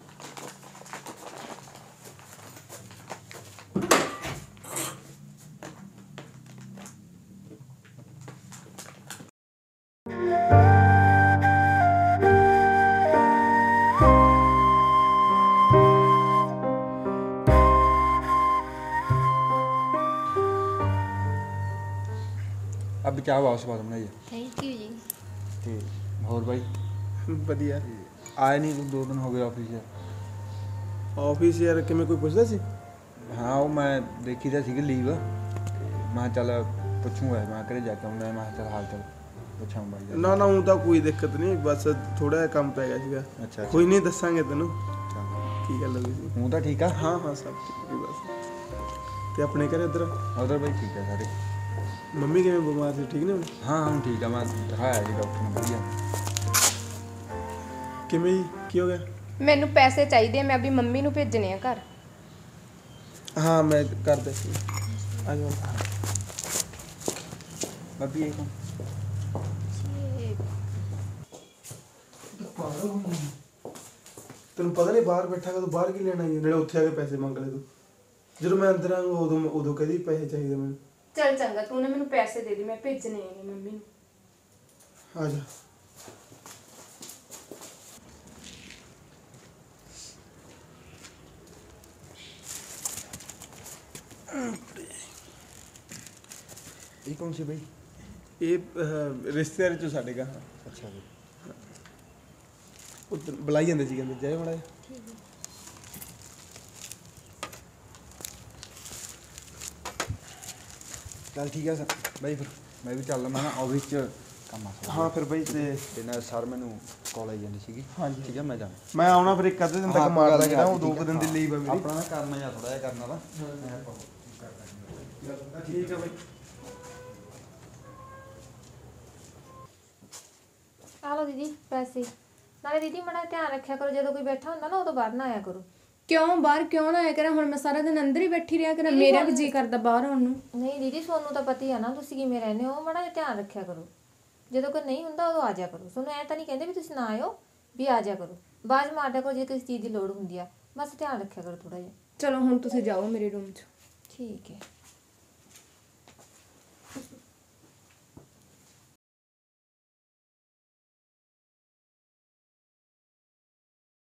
अब क्या हुआ उस बात बनाइए। थैंक यू जी। ਤੇ ਹੋਰ ਬਾਈ ਵਧੀਆ। ਆਏ ਨਹੀਂ ਤੂੰ, ਦੋ ਦਿਨ ਹੋ ਗਏ ਆਫਿਸ 'ਚ। ਆਫਿਸ ਯਾਰ ਕਿਵੇਂ ਕੋਈ ਪੁੱਛਦਾ ਸੀ? ਹਾਂ ਉਹ ਮੈਂ ਦੇਖੀ ਤਾਂ ਸੀਗੀ ਲੀਵ, ਮੈਂ ਕਿਹਾ ਚੱਲ ਪੁੱਛੂੰਗਾ, ਮੈਂ ਘਰੇ ਜਾ ਕੇ ਆਉਂਦਾ, ਮੈਂ ਕਿਹਾ ਚੱਲ ਹਾਲ ਚਾਲ ਪੁੱਛਾਂ ਬਾਈ ਦਾ। ਨਾ ਨਾ ਉਹ ਤਾਂ ਕੋਈ ਦਿੱਕਤ ਨਹੀਂ, ਬਸ ਥੋੜਾ ਜਿਹਾ ਕੰਮ ਪੈ ਗਿਆ ਸੀਗਾ। ਅੱਛਾ ਕੋਈ ਨਹੀਂ ਦੱਸਾਂਗੇ ਤੈਨੂੰ ਚੱਲ ਕੀ ਗੱਲ ਹੋ ਗਈ ਸੀ। ਹੂੰ ਤਾਂ ਠੀਕ ਆ। ਹਾਂ ਹਾਂ ਸਭ ਠੀਕ ਹੈ ਬਸ। ਤੇ ਆਪਣੇ ਘਰੇ ਉਧਰ ਉਧਰ ਬਾਈ ਠੀਕ ਆ ਸਾਰੇ। ਮੰਮੀ ਕਿਵੇਂ ਬਿਮਾਰ ਸੀ, ਠੀਕ ਨੇ ਹੁਣ? ਹਾਂ ਹੁਣ ਠੀਕ ਆ, ਮੈਂ ਦਿਖਾਇਆ ਜੀ ਡਾਕਟਰ ਨੂੰ ਵਧੀਆ। ਕਿਵੇਂ ਜੀ, ਕੀ ਹੋ ਗਿਆ? ਮੈਨੂੰ ਪੈਸੇ ਚਾਹੀਦੇ ਆ, ਮੈਂ ਆਪਣੀ ਮੰਮੀ ਨੂੰ ਭੇਜਣੇ ਆ ਘਰ। ਹਾਂ ਮੈਂ ਕਰਦਾ ਸੀ। ਆ ਜਾਓ। ਬਾਬੀ ਇਹ ਕੌਣ? ਤੈਨੂੰ ਪਤਾ ਨਹੀਂ ਬਾਹਰ ਬੈਠਾ ਤੂੰ ਬਾਹਰ ਕੀ ਲੈਣਾ, ਨਾਲੇ ਉੱਥੇ ਆ ਕੇ ਪੈਸੇ ਮੰਗ ਲੈ ਤੂੰ। ਜਦੋਂ ਮੈਂ ਅੰਦਰ ਆ ਉਦੋਂ ਉਦੋਂ ਕਹਦੀ ਪੈਸੇ ਚਾਹੀਦੇ ਮੈਨੂੰ। ਚੱਲ ਚੰਗਾ, ਤੂੰ ਨਾ ਮੈਨੂੰ ਪੈਸੇ ਦੇ ਦੇ, ਮੈਂ ਭੇਜਣੇ ਆ ਮੰਮੀ ਨੂੰ। ਆ ਜਾ। ਇਹ ਕੌਣ ਸੀ ਬਾਈ? ਇਹ ਅਹ, ਰਿਸ਼ਤੇਦਾਰ ਚੋਂ ਸਾਡੇ ਗਾ। ਅੱਛਾ ਜੀ। ਉਹ ਬੁਲਾਈ ਜਾਂਦੇ ਸੀ, ਕਹਿੰਦੇ ਜਾਏ ਮਾੜਾ। ਚੱਲ ਠੀਕ ਆ ਸਰ ਬਾਈ, ਫਿਰ ਮੈਂ ਵੀ ਚੱਲਦਾ, ਮੈਂ ਨਾ ਆਫਿਸ 'ਚ ਕੰਮ ਆ। ਹਾਂ ਫਿਰ ਬਾਈ ਤੇ ਤੇ ਨਾਲ ਸਰ ਮੈਨੂੰ ਕਾਲ ਆਈ ਜਾਂਦੀ ਸੀਗੀ। ਹਾਂਜੀ ਠੀਕ ਆ ਮੈਂ ਜਾਣਾ। ਮੈਂ ਆਉਣਾ ਫਿਰ ਇੱਕ ਅੱਧੇ ਦਿਨ ਤੱਕ ਮਾਰ ਦਾਂਗੇ ਨਾ, ਉਹ ਦੋ ਕੁ ਦਿਨ ਦੀ ਲੀਵ ਆ ਮੇਰੀ। ਆਪਣਾ ਨਾ ਕਰਨਾ ਜਾਂ ਥੋੜਾ ਜਿਹਾ ਕਰਨਾ ਦਾ। ਠੀਕ ਆ ਬਾਈ। ਆ ਲਓ ਦੀਦੀ ਪੈਸੇ। ਨਾਲੇ ਦੀਦੀ ਬੜਾ ਧਿਆਨ ਰੱਖਿਆ ਕਰੋ, ਜਦੋਂ ਕੋਈ ਬੈਠਾ ਹੁੰਦਾ ਨਾ ਉਦੋਂ ਬਾਹਰ ਨਾ ਆਇਆ ਕਰੋ। ਕਿਉਂ ਬਾਹਰ ਕਿਉਂ ਨਾ ਆਇਆ ਕਰਾਂ? ਹੁਣ ਮੈਂ ਸਾਰਾ ਦਿਨ ਅੰਦਰ ਹੀ ਬੈਠੀ ਰਿਹਾ ਕਰਾਂ, ਮੇਰਾ ਵੀ ਜੀ ਕਰਦਾ ਬਾਹਰ ਆਉਣ ਨੂੰ। ਨਹੀਂ ਦੀਦੀ ਤੁਹਾਨੂੰ ਤਾਂ ਪਤਾ ਹੀ ਆ ਨਾ ਤੁਸੀਂ ਕਿਵੇਂ ਰਹਿੰਦੇ ਹੋ, ਬੜਾ ਧਿਆਨ ਰੱਖਿਆ ਕਰੋ। ਜਦੋਂ ਕੋਈ ਨਹੀਂ ਹੁੰਦਾ ਉਦੋਂ ਆ ਜਾ ਕਰੋ। ਤੁਹਾਨੂੰ ਐ ਤਾਂ ਨਹੀਂ ਕਹਿੰਦੇ ਵੀ ਤੁਸੀਂ ਨਾ ਆਇਓ, ਵੀ ਆ ਜਾ ਕਰੋ। ਬਾਅਦ ਮਾਰ ਦਿਆ ਕਰੋ ਜੇ ਕਿਸੇ ਚੀਜ਼ ਦੀ ਲੋੜ ਹੁੰਦੀ ਆ, ਬਸ ਧਿਆਨ ਰੱਖਿਆ ਕਰੋ ਥੋੜਾ ਜਿਹਾ। ਚਲੋ ਹੁਣ ਤੁਸੀਂ ਜਾਓ ਮੇਰੇ ਰੂਮ 'ਚ। ਠੀਕ ਹੈ।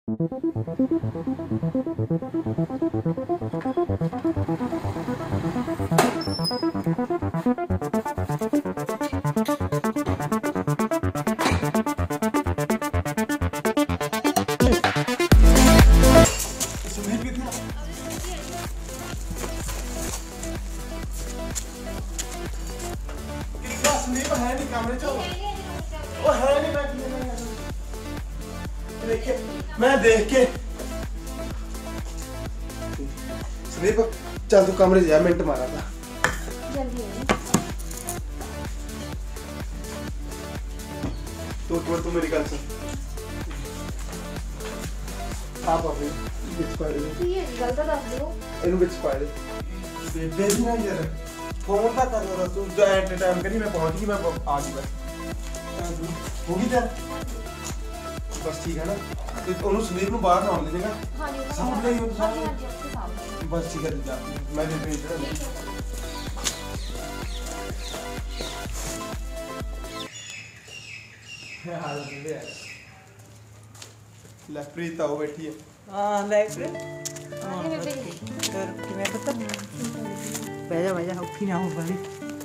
ਸੰਦੀਪ ਹੈ ਨਹੀਂ ਕਮਰੇ ਚ ਉਹ ਹੈ ਨਹੀਂ ਮੈਂ ਦੇਖੇ ਮੈਂ ਦੇਖ ਕੇ ਸੰਦੀਪ ਚੱਲ ਤੂੰ ਕਮਰੇ ਜਾ ਮਿੰਟ ਮਾਰਾ ਤਾ ਜਲਦੀ ਆਈ ਤੂੰ ਇੱਕ ਵਾਰ ਤੂੰ ਮੇਰੀ ਗੱਲ ਸੁਣ ਆਪ ਆਪੇ ਵਿੱਚ ਪਾ ਦੇ ਕੀ ਹੈ ਗੱਲ ਤਾਂ ਦੱਸ ਦਿਓ ਇਹਨੂੰ ਵਿੱਚ ਪਾ ਦੇ ਬੇਬੇ ਦੀ ਨਾ ਯਾਰ ਫੋਨ ਤਾਂ ਕਰ ਲੋ ਤੂੰ ਜੋ ਐਟ ਟਾਈਮ ਕਰੀ ਮੈਂ ਪਹੁੰਚ ਗਈ ਮੈਂ ਆ ਗਈ ਬਸ ਹੋ ਗਈ ਤਾਂ ਬਸ ਠੀਕ ਹੈ ਨਾ ਤੇ ਉਹਨੂੰ ਸੰਦੀਪ ਨੂੰ ਬਾਹਰ ਨਾ ਆਉਣ ਦੇ ਦੇਗਾ ਹਾਂਜੀ ਉਹ ਤਾਂ ਸਾਹਮਣੇ ਹੀ ਹੋ ਤੂੰ ਹਾਂਜੀ ਸਾਹਮਣੇ ਹਾਂਜੀ ਉੱਥੇ ਸਾਹਮਣੇ ਬਸ ਠੀਕ ਹੈ ਜਾ ਮੈਂ ਦੇ ਭੇਜ ਰਿਹਾ ਹੈ ਹਾਲ ਦੇ ਲੈ ਪ੍ਰੀਤ ਆਓ ਬੈਠੀ ਹੈ ਹਾਂ ਲੈ ਕੇ ਹਾਂਜੀ ਬੇਬੇ ਜੀ ਫਿਰ ਕਿਵੇਂ ਪਤਾ ਬਹਿ ਜਾ ਬਹਿ ਜਾ ਔਖੀ ਨਾ ਹੋ ਬੜੀ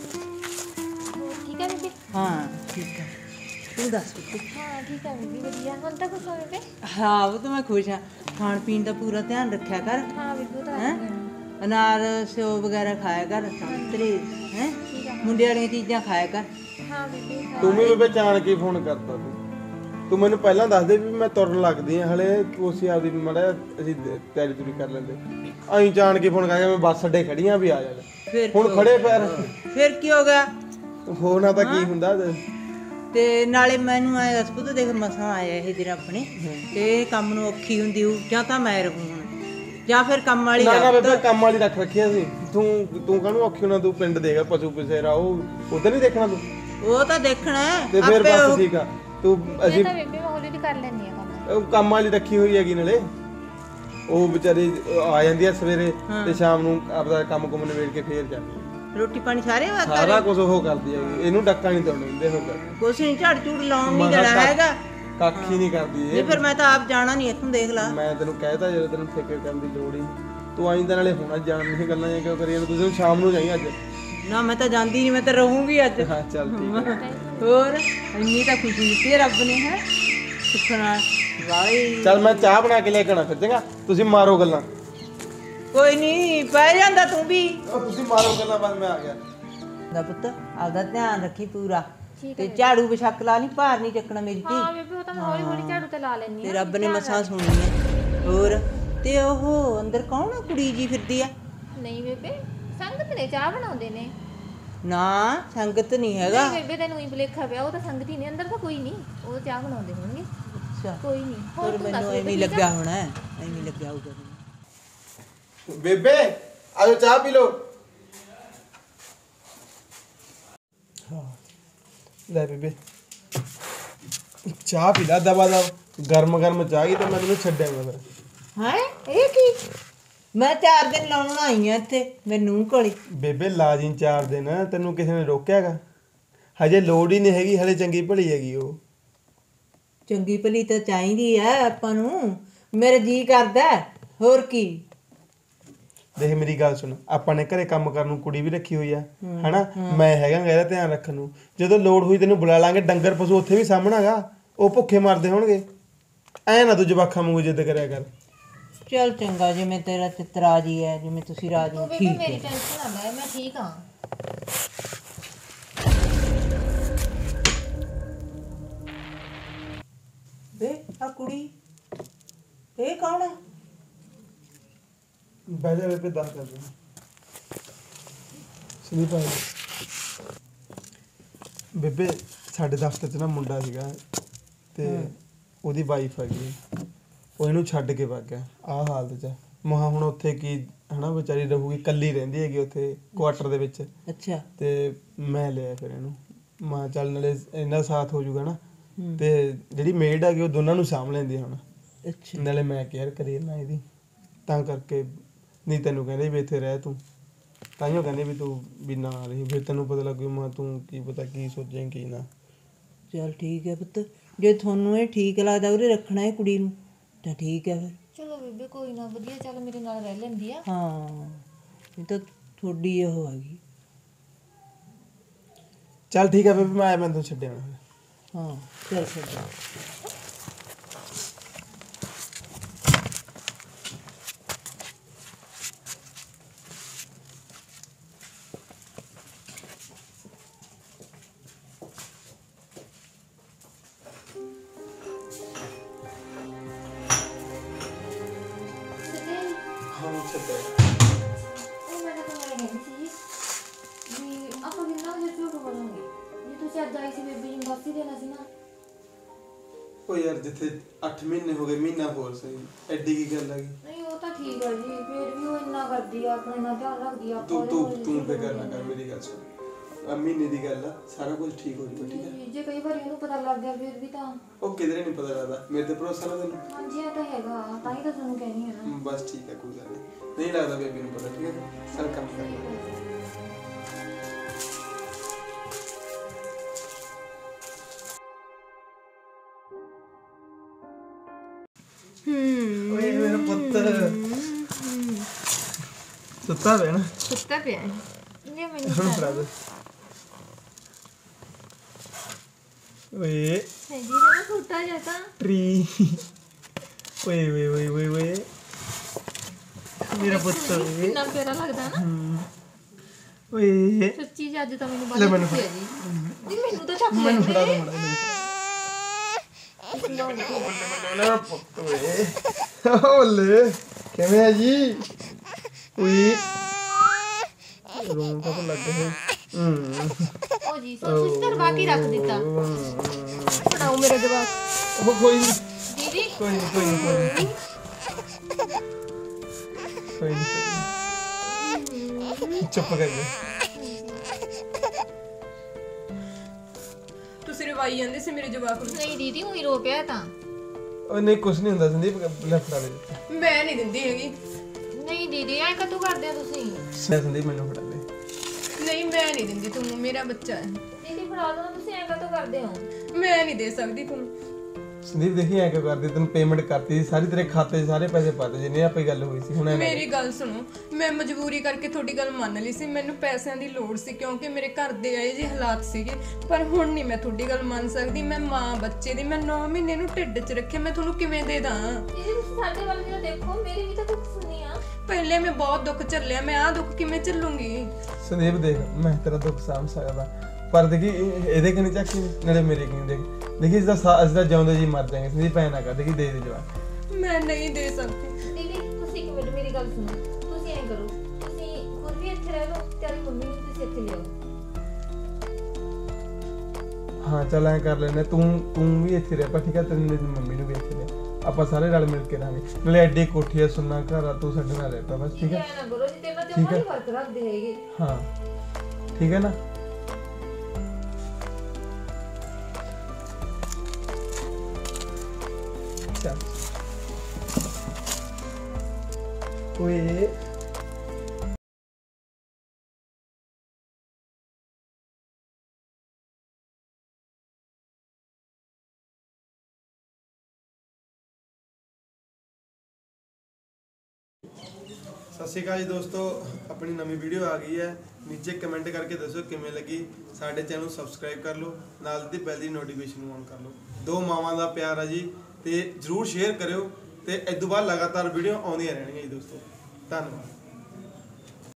ਹੋਰ ਠੀਕ ਹੈ ਬੇਬੇ ਹਾਂ ਠੀਕ ਹੈ ਤੂੰ ਦੱਸ ਪੁੱਤ ਹਾਂ ਠੀਕ ਹੈ ਬੇਬੇ ਵਧੀਆ ਹੁਣ ਤਾਂ ਕੁਛ ਹੋਵੇ ਬੇ ਹਾਂ ਉਹ ਤਾਂ ਮੈਂ ਖੁਸ਼ ਹਾਂ ਖਾਣ ਪੀਣ ਦਾ ਪੂਰਾ ਧਿਆਨ ਰੱਖਿਆ ਕਰ ਹਾਂ ਬੇਬੇ ਉਹ ਤਾਂ ਹੈਂ ਅਨਾਰ ਸੇਬ ਵਗੈਰਾ ਖਾਇਆ ਕਰ ਸੰਤਰੇ ਹੈ ਠੀਕ ਆ ਮੁੰਡੇ ਵਾਲੀਆਂ ਚੀਜ਼ਾਂ ਖਾਇਆ ਕਰ ਹਾਂ ਬੇਬੇ ਹਾਂ। ਤੂੰ ਵੀ ਬੇਬੇ ਚਾਣ ਕੇ ਫੋਨ ਕਰਤਾ ਤੂੰ ਤੂੰ ਮੈਨੂੰ ਪਹਿਲਾਂ ਦੱਸ ਦੇ ਵੀ ਮੈਂ ਤੁਰਨ ਲੱਗਦੀ ਆ ਹਲੇ ਤੁਸੀਂ ਆਪਦੀ ਮੜਾ ਅਸੀਂ ਤਿਆਰੀ ਤੁਰੀ ਕਰ ਲੈਂਦੇ ਐਂ ਚਾਣ ਕੇ ਫੋਨ ਕਰਕੇ ਮੈਂ ਬੱਸ ਅੱਡੇ ਖੜੀਆਂ ਵੀ ਆ ਜਾਣਾ ਫਿਰ ਹੁਣ ਖੜੇ ਪੈਰ ਫਿਰ ਕੀ ਹੋ ਗਿਆ ਹੋਣਾ ਤਾਂ ਕੀ ਹੁੰਦਾ ਤੇ ਨਾਲੇ ਮੈਨੂੰ ਆਏ ਦੱਸ ਪੁੱਤ ਦੇਖ ਮਸਾਂ ਆਇਆ ਇਹ ਦਿਨ ਆਪਣੇ ਤੇ ਇਹ ਕੰਮ ਨੂੰ ਔਖੀ ਹੁੰਦੀ ਹੋਊ ਜਾਂ ਤਾਂ ਮੈਂ ਰਹੂੰ ਹੁਣ ਜਾਂ ਫਿਰ ਕੰਮ ਵਾਲੀ ਨਾ ਨਾ ਰੱਖ। ਬੇਬੇ ਕੰਮ ਵਾਲੀ ਰੱਖ ਰੱਖਿਆ ਸੀ ਤੂੰ ਤੂੰ ਕਾਹਨੂੰ ਔਖੀ ਹੋਣਾ ਤੂੰ ਪਿੰਡ ਦੇਗਾ ਪਸ਼ੂ ਪਸੇਰਾ ਉਹ ਉਧਰ ਨਹੀਂ ਦੇਖਣਾ ਤੂੰ ਉਹ ਤਾਂ ਦੇਖਣਾ ਹੈ, ਤੇ ਫਿਰ ਆਪੇ ਬਸ ਉਹ- ਠੀਕ ਆ ਤੂੰ ਮੈਂ ਅਸੀਂ ਤਾਂ ਬੇਬੇ ਮੈਂ ਹੌਲੀ ਹੌਲੀ ਕਰ ਲੈਂਦੀ ਆ ਕੰਮ ਉਹ ਕੰਮ ਵਾਲੀ ਰੱਖੀ ਹੋਈ ਹੈਗੀ ਨਾਲੇ ਉਹ ਵਿਚਾਰੀ ਆ ਜਾਂਦੀ ਆ ਸਵੇਰੇ ਤੇ ਸ਼ਾਮ ਨੂੰ ਆਪਦਾ ਕੰਮ ਕੁਮ ਨਿਬੇੜ ਕੇ ਫੇਰ ਜਾਂਦੀ ਆ। ਰੋਟੀ ਪਾਣੀ ਸਾਰੇ ਵਾ ਸਾਰਾ ਕੁਝ ਉਹ ਕਰਦੀ ਹੈਗੀ ਇਹਨੂੰ ਡੱਕਾ ਨਹੀਂ ਤੋੜਨ ਦਿੰਦੇ ਹੋ ਕੁਛ ਨਹੀਂ ਝੜ ਝੂੜ ਲਾਉਣ ਨਹੀਂ ਦੇਣਾ ਹੈਗਾ ਕੱਖ ਹੀ ਨਹੀਂ ਕਰਦੀ ਨਹੀਂ ਇਹ ਫਿਰ ਮੈਂ ਤਾਂ ਆਪ ਜਾਣਾ ਨਹੀਂ ਇੱਥੋਂ ਦੇਖ ਲਾ ਮੈਂ ਤੈਨੂੰ ਕਹਿਤਾ ਜਦੋਂ ਤੈਨੂੰ ਫਿਕਰ ਕਰਨ ਦੀ ਲੋੜ ਹੀ ਨਹੀਂ ਤੂੰ ਆਈਂ ਤਾਂ ਨਾਲੇ ਹੋਣਾ ਜਾਣ ਨਹੀਂ ਗੱਲਾਂ ਜਾਂ ਕਿਉਂ ਕਰੀ ਜਾਂਦਾ ਤੁਸੀਂ ਸ਼ਾਮ ਨੂੰ ਜਾਈਂ ਅੱਜ ਨਾ ਮੈਂ ਤਾਂ ਜਾਂਦੀ ਨਹੀਂ ਮੈਂ ਤਾਂ ਰਹੂੰਗੀ ਅੱਜ ਹਾਂ ਚੱਲ ਠੀਕ ਹੈ ਹੋਰ ਇੰਨੀ ਤਾਂ ਖੁਸ਼ੀ ਦਿੱਤੀ ਹੈ ਰੱਬ ਨੇ ਹੈ ਸੁਖਣਾ ਵਾਈ ਚੱਲ ਮੈਂ ਚਾਹ ਬਣਾ ਕੇ ਲੈ ਕੇ ਆਣਾ ਫਿਰ ਚੰਗਾ ਤੁਸੀਂ ਮਾਰੋ ਗੱਲਾਂ ਕੋਈ ਨਹੀਂ ਪੈ ਜਾਂਦਾ ਤੂੰ ਵੀ ਉਹ ਤੁਸੀਂ ਮਾਰੋ ਗੱਲਾਂ ਬਸ ਮੈਂ ਆ ਗਿਆ ਦਾ ਪੁੱਤ ਆਪਦਾ ਧਿਆਨ ਰੱਖੀ ਪੂਰਾ ਠੀਕ ਤੇ ਝਾੜੂ ਵਿਛਕ ਲਾ ਨਹੀਂ ਭਾਰ ਨਹੀਂ ਚੱਕਣਾ ਮੇਰੀ ਧੀ ਹਾਂ ਬੇਬੇ ਉਹ ਤਾਂ ਮੈਂ ਹੌਲੀ ਹੌਲੀ ਝਾੜੂ ਤੇ ਲਾ ਲੈਂਦੀ ਤੇ ਆ ਰੱਬ ਨੇ ਮਸਾਂ ਸੁਣਨੀ ਹੈ ਹੋਰ ਤੇ ਉਹ ਅੰਦਰ ਕੌਣ ਆ ਕੁੜੀ ਜੀ ਫਿਰਦੀ ਆ ਨਹੀਂ ਬੇਬੇ ਸੰਗਤ ਨੇ ਚਾਹ ਬਣਾਉਂਦੇ ਨੇ ਨਾ ਸੰਗਤ ਨਹੀਂ ਹੈਗਾ ਨਹੀਂ ਬੇਬੇ ਤੈਨੂੰ ਹੀ ਭੁਲੇਖਾ ਪਿਆ ਉਹ ਤਾਂ ਸੰਗਤ ਹੀ ਨੇ ਅੰਦਰ ਤਾਂ ਕੋਈ ਨਹੀਂ ਉਹ ਚਾਹ ਬਣਾਉਂਦੇ ਹੋਣਗੇ ਅੱਛਾ ਕੋਈ ਨਹੀਂ ਹੋਰ ਹੋਰ ਤੂੰ ਦੱਸ ਮੈਨੂੰ ਬੇਬੇ ਐਵੇਂ ਹੀ ਠੀਕ ਆ? ਲੱਗਿਆ ਹੋਣਾ ਹੈ, ਐਵੇਂ ਹੀ ਲੱਗਿਆ ਹੋਊਗਾ ਮੈਨੂੰ। ਬੇਬੇ ਆਜੋ ਚਾਹ ਪੀ ਲਓ ਹਾਂ ਲੈ ਬੇਬੇ ਚਾਹ ਪੀ ਲੈ ਦਬਾ ਦਬ ਗਰਮ ਗਰਮ ਚਾਹ ਗਈ ਤਾਂ ਮੈਂ ਤੈਨੂੰ ਛੱਡਿਆਂਗਾ ਫਿਰ ਹੈਂ ਇਹ ਕੀ ਮੈਂ ਚਾਰ ਦਿਨ ਲਾਉਣ ਆਈ ਆ ਇੱਥੇ ਮੈਨੂੰ ਕੋਲੇ ਬੇਬੇ ਲਾਜੀਂ ਚਾਰ ਦਿਨ ਤੈਨੂੰ ਕਿਸੇ ਨੇ ਰੋਕਿਆਗਾ ਹਜੇ ਲੋੜ ਹੀ ਨਹੀਂ ਹੈਗੀ ਹਲੇ ਚੰਗੀ ਭਲੀ ਹੈਗੀ ਉਹ ਚੰਗੀ ਭਲੀ ਤਾਂ ਚਾਹੀਦੀ ਐ ਆਪਾਂ ਨੂੰ ਮੇਰਾ ਜੀ ਕਰਦਾ ਹੈ, ਹੋਰ ਕੀ ਦੇਖ ਮੇਰੀ ਗੱਲ ਸੁਣ ਆਪਾਂ ਨੇ ਘਰੇ ਕੰਮ ਕਰਨ ਨੂੰ ਕੁੜੀ ਵੀ ਰੱਖੀ ਹੋਈ ਆ ਹਨਾ ਮੈਂ ਹੈਗਾ ਇਹਦਾ ਧਿਆਨ ਰੱਖਣ ਨੂੰ ਜਦੋਂ ਲੋੜ ਹੋਈ ਤੈਨੂੰ ਬੁਲਾ ਲਾਂਗੇ ਡੰਗਰ ਪਸ਼ੂ ਉੱਥੇ ਵੀ ਸਾਹਮਣਾਗਾ ਉਹ ਭੁੱਖੇ ਮਰਦੇ ਹੋਣਗੇ ਐ ਨਾ ਤੂੰ ਜਵਾਖਾਂ ਵਾਂਗੂ ਜਿੱਦ ਕਰਿਆ ਕਰ ਚੱਲ ਚੰਗਾ ਜਿਵੇਂ ਤੇਰਾ ਚਿੱਤ ਰਾਜੀ ਹੈ ਜਿਵੇਂ ਤੁਸੀਂ ਰਾਜੀ ਹੋ ਬੇਬੇ ਠੀਕ ਮੇਰੀ ਹੈ ਟੈਨਸ਼ਨ ਨਾ ਲੈ ਮੈਂ ਠੀਕ ਹਾਂ ਵੇ ਆ ਕੁੜੀ ਇਹ ਕੌਣ ਹੈ ਬਹਿ ਜਾ ਬੇਬੇ ਦੱਸ ਕਰ ਦੇ ਸੁਣੀ ਪਾਈ ਬੇਬੇ ਸਾਡੇ ਦਫ਼ਤਰ 'ਚ ਨਾ ਮੁੰਡਾ ਸੀਗਾ ਤੇ ਉਹਦੀ ਵਾਈਫ ਹੈਗੀ ਉਹ ਇਹਨੂੰ ਛੱਡ ਕੇ ਭੱਗ ਗਿਆ ਆਹ ਹਾਲਤ 'ਚ ਮਹਾ ਹੁਣ ਉੱਥੇ ਕੀ ਹਨਾ ਵਿਚਾਰੀ ਰਹੂਗੀ ਇਕੱਲੀ ਰਹਿੰਦੀ ਹੈਗੀ ਉੱਥੇ ਕੁਆਟਰ ਦੇ ਵਿੱਚ ਅੱਛਾ ਤੇ ਮੈਂ ਲਿਆ ਫਿਰ ਇਹਨੂੰ ਮਾਂ ਚੱਲ ਨਾਲੇ ਇਹਨਾਂ ਸਾਥ ਹੋ ਜਾਊਗਾ ਨਾ ਤੇ ਜਿਹੜੀ ਮੇਡ ਹੈਗੀ ਉਹ ਦੋਨਾਂ ਨੂੰ ਸਾਂਭ ਲੈਂਦੀ ਹੁਣ ਅੱਛਾ ਨਾਲੇ ਮੈਂ ਕੇਅਰ ਕਰੀ ਨਾ ਇਹਦੀ ਤਾਂ ਕਰਕੇ ਨਹੀਂ ਤੈਨੂੰ ਕਹਿੰਦੇ ਵੀ ਇੱਥੇ ਰਹਿ ਤੂੰ ਤਾਈਓ ਕਹਿੰਦੇ ਵੀ ਤੂੰ ਵੀ ਨਾ ਰਹੀ ਫਿਰ ਤੈਨੂੰ ਪਤਾ ਲੱਗੂ ਮਾਂ ਤੂੰ ਕੀ ਪਤਾ ਕੀ ਸੋਚੇਂ ਕੀ ਨਾ ਚੱਲ ਠੀਕ ਹੈ ਪੁੱਤ ਜੇ ਤੁਹਾਨੂੰ ਇਹ ਠੀਕ ਲੱਗਦਾ ਉਹਦੇ ਰੱਖਣਾ ਹੈ ਕੁੜੀ ਨੂੰ ਤਾਂ ਠੀਕ ਹੈ ਫਿਰ। ਚਲੋ ਬੇਬੇ ਕੋਈ ਨਾ, ਵਧੀਆ ਚੱਲ ਮੇਰੇ ਨਾਲ ਰਹਿ ਲੈਂਦੀ ਆ। ਹਾਂ ਇਹ ਤਾਂ ਤੁਹਾਡੀ ਉਹ ਹੈਗੀ। ਚੱਲ ਠੀਕ ਹੈ ਬੇਬੇ, ਮੈਂ ਆਇਆ, ਮੈਂ ਤੈਨੂੰ ਛੱਡਿਆ ਆਉਣਾ। ਹਾਂ ਚੱਲ ਛੱਡ। ਹਾਂ ਛੱਡਿਆ। ਉਹ ਮੈਂ ਤਾਂ ਤੁਹਾਨੂੰ ਕਹਿੰਦੀ ਸੀ ਵੀ ਆਪਾਂ ਕਿੰਨਾ ਵਜੇ ਝੂਠ ਬੋਲਾਂਗੇ? ਜੇ ਤੁਸੀਂ ਅੱਜ ਆਈ ਸੀ ਬੇਬੇ ਨੂੰ ਦੱਸ ਹੀ ਦੇਣਾ ਸੀ ਨਾ। ਉਹ ਯਾਰ ਜਿੱਥੇ ਅੱਠ ਮਹੀਨੇ ਹੋ ਗਏ, ਮਹੀਨਾ ਹੋਰ ਸਹੀ, ਐਡੀ ਕੀ ਗੱਲ ਹੈਗੀ। ਨਹੀਂ ਉਹ ਤਾਂ ਠੀਕ ਹੈ ਜੀ, ਫਿਰ ਵੀ ਉਹ ਇੰਨਾ ਕਰਦੀ ਆ, ਆਪਣੇ ਨਾਲ ਧਿਆਨ ਰੱਖਦੀ ਆ। ਤੂੰ ਤੂੰ ਤੂੰ ਫਿਕਰ ਨਾ ਕਰ, ਮੇਰੀ ਗੱਲ ਸੁਣ। ਆ ਮਹੀਨੇ ਦੀ ਗੱਲ ਆ, ਸਾਰਾ ਕੁਝ ਠੀਕ ਹੋ ਜਾਊਗਾ, ਠੀਕ ਹੈ। ਜੇ ਕਈ ਵਾਰੀ ਉਹਨੂੰ ਪਤਾ ਲੱਗ ਗਿਆ ਫਿਰ ਵੀ ਤਾਂ। ਉਹ ਕਿਧਰੇ ਨਹੀਂ ਪਤਾ ਲੱਗਦਾ, ਮੇਰੇ ਤੇ ਭਰੋਸਾ ਨਾ ਤੈਨੂੰ। ਹਾਂਜੀ ਇਹ ਤਾਂ ਹੈਗਾ, ਤਾਂ ਹੀ ਤਾਂ ਤੁਹਾਨੂੰ ਕਹਿਣੀ ਹੈ ਨਾ। ਬਸ ਠੀਕ ਹੈ, ਕੋਈ ਗੱਲ ਨਹੀਂ, ਨਹੀਂ ਲੱਗਦਾ ਬੇਬੀ ਨੂੰ ਪਤਾ, ਠੀਕ ਹੈ। ਚੱਲ ਕੰਮ ਕਰ ਲੈ। ਹੂੰ ਓਏ ਮੇਰਾ ਪੁੱਤ ਸੁੱਤਾ ਪਿਆ ਨਾ? ਸੁੱਤਾ ਪਿਆ ਹੈ। ਇਹ ਮੈਨੂੰ ਹੁਣ ਫੜਾ ਦੇ। ਓਏ ਹੈ ਜੀ ਜਰਾ ਛੋਟਾ ਜਿਹਾ ਤਾਂ। ਟਰੀ, ਓਏ ਓਏ ਓਏ ਓਏ ਓਏ ਮੇਰਾ ਪੁੱਤ ਓਏ। ਕਿੰਨਾ ਪਿਆਰਾ ਲੱਗਦਾ ਨਾ। ਓਏ ਸੱਚੀ ਜੀ ਅੱਜ ਤਾਂ ਮੈਨੂੰ ਲੈ ਬਾਹਰ ਮੈਨੂੰ ਖੁਸ਼ੀ ਹੈ ਜੀ। ਜੀ ਮੈਨੂੰ ਤਾਂ ਚੱਕ ਮੈਨੂੰ ਲੈਂਦੇ। ਫੜਾ ਦੇ ਮੜਾ ਮੇਰਾ ਪੁੱਤ ਓਏ। ਓਲੇ ਕਿਵੇਂ ਆ ਜੀ? ਓਏ ਰੋਣ ਤਾਂ ਲੱਗ ਗਿਆ। ਹੂੰ ਉਹ ਜੀ ਸੋ ਤੁਸੀਂ ਤਾਂ ਬਾਕੀ ਰੱਖ ਦਿੱਤਾ। ਫੜਾਓ ਮੇਰੇ ਜਵਾਕ। ਉਹ ਕੋਈ ਨਹੀਂ, ਦੀਦੀ ਕੋਈ ਨਹੀਂ, ਕੋਈ ਨਹੀਂ, ਕੋਈ ਨਹੀਂ, ਕੋਈ ਨਹੀਂ, ਚੁੱਪ ਕਰ ਜਾ। ਤੁਸੀਂ ਰਵਾਈ ਜਾਂਦੇ ਸੀ ਮੇਰੇ ਜਵਾਕ ਨੂੰ। ਨਹੀਂ ਦੀਦੀ ਉਹੀ ਰੋ ਪਿਆ ਤਾਂ। ਉਹ ਨਹੀਂ ਕੁਛ ਨਹੀਂ ਹੁੰਦਾ ਸੰਦੀਪ, ਲੈ ਫੜਾ ਦੇ। ਮੈਂ ਨਹੀਂ ਦਿੰਦੀ ਹੈਗੀ। ਨਹੀਂ ਦੀਦੀ ਐ ਕਦੋਂ ਕਰਦੇ ਹੋ ਤੁਸੀਂ? ਲੈ ਸੰਦੀਪ ਮੈਨੂੰ ਫੜਾ ਦੇ। ਨਹੀਂ ਮੈਂ ਨਹੀਂ ਦਿੰਦੀ ਤੁਹਾਨੂੰ, ਮੇਰਾ ਬੱਚਾ ਹੈ। ਦੀਦੀ ਫੜਾ ਦੋ, ਤੁਸੀਂ ਐ ਕਦੋਂ ਕਰਦੇ ਹੋ? ਮੈਂ ਨਹੀਂ ਦੇ ਸਕਦੀ ਤੁਹਾਨੂੰ। ਸੰਦੀਪ ਦੇਖੀ ਐ ਕਿਉਂ ਕਰਦੀ, ਤੈਨੂੰ ਪੇਮੈਂਟ ਕਰਤੀ ਸਾਰੀ, ਤੇਰੇ ਖਾਤੇ 'ਚ ਸਾਰੇ ਪੈਸੇ ਪਾਤੇ ਜਿੰਨੇ ਆਪੇ ਗੱਲ ਹੋਈ ਸੀ। ਹੁਣ ਮੇਰੀ ਗੱਲ ਸੁਣੋ, ਮੈਂ ਮਜਬੂਰੀ ਕਰਕੇ ਤੁਹਾਡੀ ਗੱਲ ਮੰਨ ਲਈ ਸੀ। ਮੈਨੂੰ ਪੈਸਿਆਂ ਦੀ ਲੋੜ ਸੀ ਕਿਉਂਕਿ ਮੇਰੇ ਘਰ ਦੇ ਆਏ ਜੀ ਹਾਲਾਤ ਸੀਗੇ। ਪਰ ਹੁਣ ਨਹੀਂ ਮੈਂ ਤੁਹਾਡੀ ਗੱਲ ਮੰਨ ਸਕਦੀ। ਮੈਂ ਮਾਂ ਬੱਚੇ ਦੀ, ਮੈਂ ਨੌ ਮਹੀਨੇ ਨੂੰ ਢਿੱਡ 'ਚ ਰੱਖਿਆ, ਮੈਂ ਤੁਹਾਨੂੰ ਕਿਵੇਂ ਦੇ ਦਾਂ? ਦੀਦੀ ਤੁਸੀਂ ਸਾਡੇ ਵੱਲ ਵੀ ਤਾਂ ਦੇਖੋ, ਮੇਰੀ ਵੀ ਤਾਂ ਦੁੱਖ ਸੁਣੀ ਆ। ਪਹਿਲੇ ਮੈਂ ਬਹੁਤ ਦੁੱਖ ਝੱਲਿਆ, ਮੈਂ ਆਹ ਦੁੱਖ ਕਿਵੇਂ ਝੱਲੂੰਗੀ? ਸੰਦੀਪ ਦੇਖ, ਮੈਂ ਤੇਰਾ ਦੁੱਖ ਸਾਂਭ ਸਕਦਾ, ਪਰ ਦੇਖੀ ਇਹਦੇ ਕਿੰਨੀ ਚੱਕੀ ਨਾਲੇ ਮੇਰੇ ਕਿੰਨੀ ਦੇਖ ਦੇਖੀ ਇਸਦਾ ਅਸੀਂ ਤਾਂ ਜਿਉਂਦੇ ਜੀ ਮਰ ਜਾਵਾਂਗੇ। ਸੰਦੀਪ ਐ ਨਾ ਕਰ, ਦੇਖੀ ਦੇ ਦੇ ਜਵਾਬ। ਮੈਂ ਨਹੀਂ ਦੇ ਸਕਦੀ। ਦੀਦੀ ਤੁਸੀਂ ਇੱਕ ਮਿੰਟ ਮੇਰੀ ਗੱਲ ਸੁਣੋ। ਤੁਸੀਂ ਐਂ ਕਰੋ, ਤੁਸੀਂ ਖੁਦ ਵੀ ਇੱਥੇ ਰਹਿ ਲਓ, ਤੇਰੀ ਮੰਮੀ ਨੂੰ ਤੁਸੀਂ ਇੱਥੇ ਲਿਆਓ। ਹਾਂ ਚੱਲ ਐਂ ਕਰ ਲੈਨੇ, ਤੂੰ ਤੂੰ ਵੀ ਇੱਥੇ ਰਹਿ ਪਾ, ਠੀਕ ਹੈ। ਤੇਰੀ ਮੰਮੀ ਨੂੰ ਵੀ ਇੱਥੇ ਲੈ, ਆਪਾਂ ਸਾਰੇ ਰਲ ਮਿਲ ਕੇ ਰਹਾਂਗੇ। ਨਾਲੇ ਐਡੀ ਕੋਠੀ ਆ, ਸੁੰਨਾ ਘਰ ਆ, ਤੂੰ ਸਾਡੇ ਨਾਲ ਰਹਿ ਪਾ ਬਸ, ਠੀਕ ਹੈ। ਐ ਨਾ ਕਰੋ ਜੀ, ਤੇ ਮੈਂ ਤੇ ਉਹਨਾਂ ਦੀ ਫਰਕ ਰੱਖਦੇ ਹੈਗੇ। ਹਾਂ ਠੀਕ ਹੈ ਨਾ। ਚੱਲ ਓਏ ਸਤਿ ਸ਼੍ਰੀ ਅਕਾਲ ਜੀ ਦੋਸਤੋ, ਆਪਣੀ ਨਵੀਂ ਵੀਡੀਓ ਆ ਗਈ ਹੈ। ਨੀਚੇ ਕਮੈਂਟ ਕਰਕੇ ਦੱਸੋ ਕਿਵੇਂ ਲੱਗੀ। ਸਾਡੇ ਚੈਨਲ ਨੂੰ ਸਬਸਕ੍ਰਾਈਬ ਕਰ ਲਓ, ਨਾਲ ਦੀ ਬੈਲ ਦੀ ਨੋਟੀਫਿਕੇਸ਼ਨ ਨੂੰ ਔਨ ਕਰ ਲਓ। ਦੋ ਮਾਵਾਂ ਦਾ ਪਿਆਰ ਆ ਜੀ, ਤੇ ਜਰੂਰ ਸ਼ੇਅਰ ਕਰਿਓ, ਤੇ ਇਸ ਤੋਂ ਬਾਅਦ ਲਗਾਤਾਰ ਵੀਡੀਓ ਆਉਂਦੀਆਂ ਰਹਿਣਗੀਆਂ ਜੀ ਦੋਸਤੋ। ਧੰਨਵਾਦ।